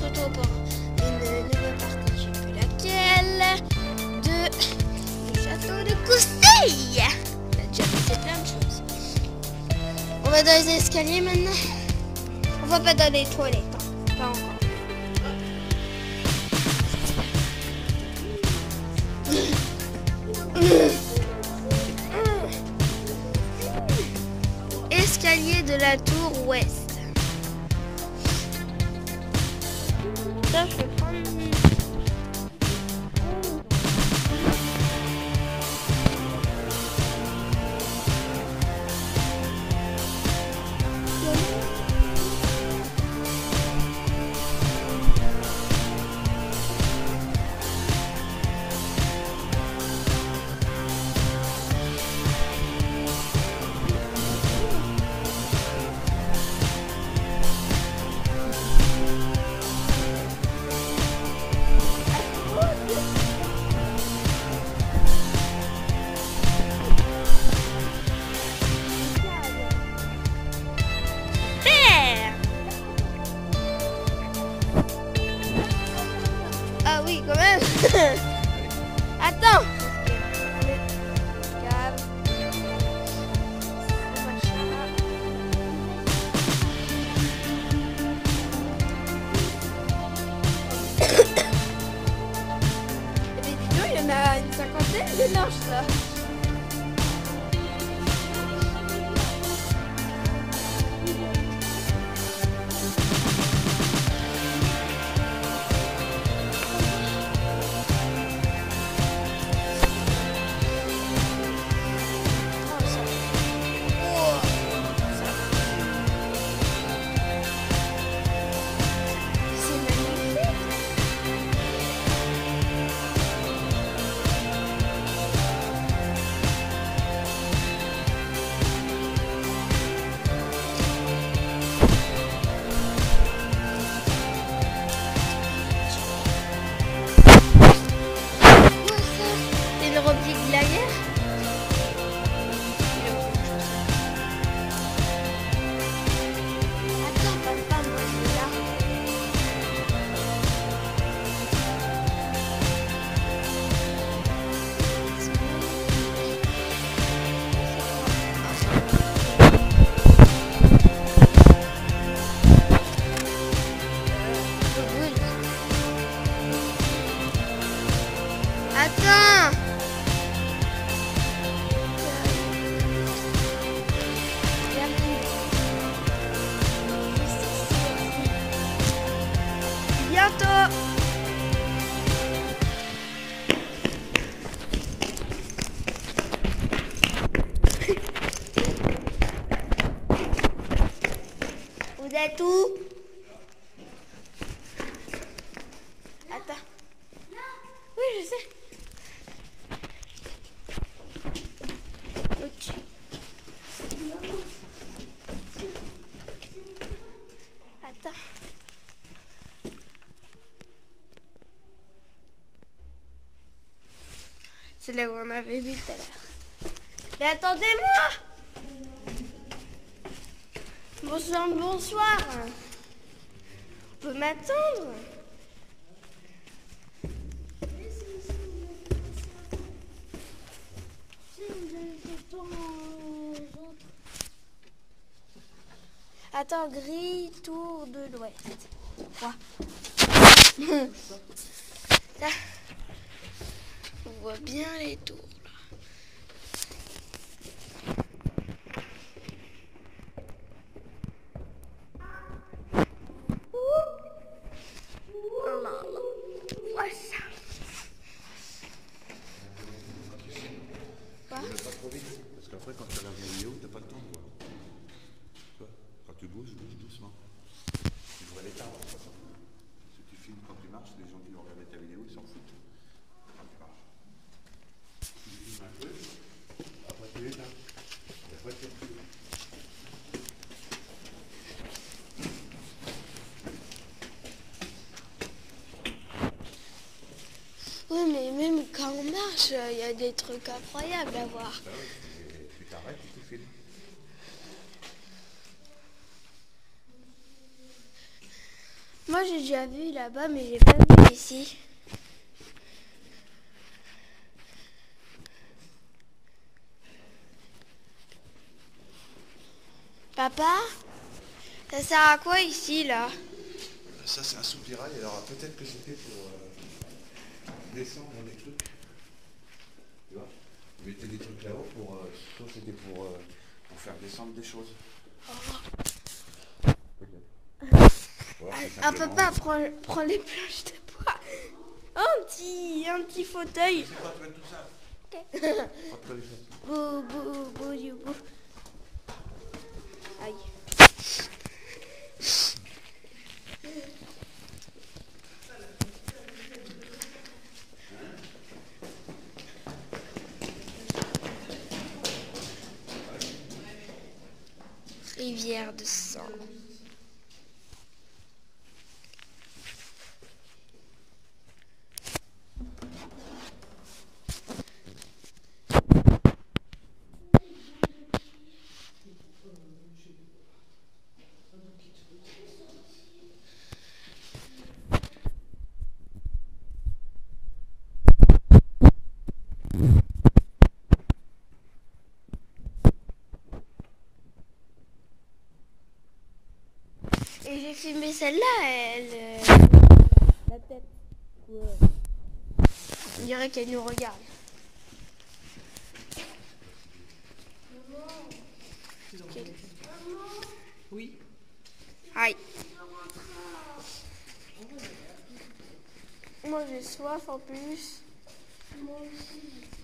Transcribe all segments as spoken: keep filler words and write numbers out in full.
retrouve pour une nouvelle partie, je sais plus laquelle, de le château de Coustille. On a déjà fait plein de choses. On va dans les escaliers maintenant. On va pas dans les toilettes, hein. Pas encore. Escalier de la tour ouest. Ça, je vais prendre. Ah oui, quand même. Attends. Mais dis donc, il y en a une cinquantaine de lanches là. Attends. Bientôt. Vous êtes où? Attends. Oui, je sais. Ok. Attends. C'est là où on avait vu tout à l'heure. Mais attendez-moi! Bonsoir, bonsoir. On peut m'attendre? Attends, grille, tour de l'ouest. Quoi? Là, on voit bien les tours. Parce qu'après, quand tu regardes la vidéo, tu n'as pas le temps de voir. Tu vois, quand tu bouges, bouge doucement. Tu vois l'état, de toute façon. Si tu filmes quand tu marches, les gens qui vont regarder ta vidéo, ils s'en foutent. Quand tu marches. Tu filmes un peu, après tu l'éteins. Et après tu filmes. Oui, mais même quand on marche, il y a des trucs incroyables à voir. Ben oui, tu t'arrêtes et tu filmes. Moi, moi j'ai déjà vu là-bas, mais j'ai pas vu ici. Papa, ça sert à quoi ici là? Ça c'est un soupirail, alors peut-être que c'était pour euh, descendre des trucs. Tu vois? Vous mettez des trucs là-haut pour. Euh, soit c'était pour, euh, pour faire descendre des choses. Peut-être. Voilà, c'est Ah simplement- papa, prends, prends les planches de bois. Un petit, un petit fauteuil. C'est quoi, tu veux tout ça? Ok. Frotte-toi les choses. Bou, bou, bou, you, bou. Aïe. Rivière de sang. Et j'ai filmé celle-là, elle... euh, La tête. Ouais. On dirait qu'elle nous regarde. Quel- Oui. Aïe. Moi j'ai soif en plus. Moi aussi.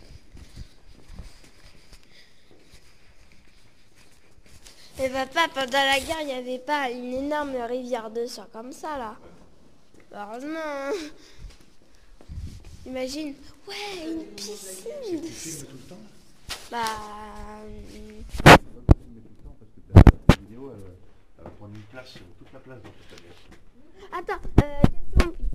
Mais papa, pendant la guerre, il n'y avait pas une énorme rivière de sang comme ça là. Heureusement. Imagine, ouais, une piscine. Tu filmes tout le temps? Bah, Tu filmes tout le temps parce que ta, ta vidéo elle, elle va prendre une place, toute la place dans ta tête. attends, euh, question.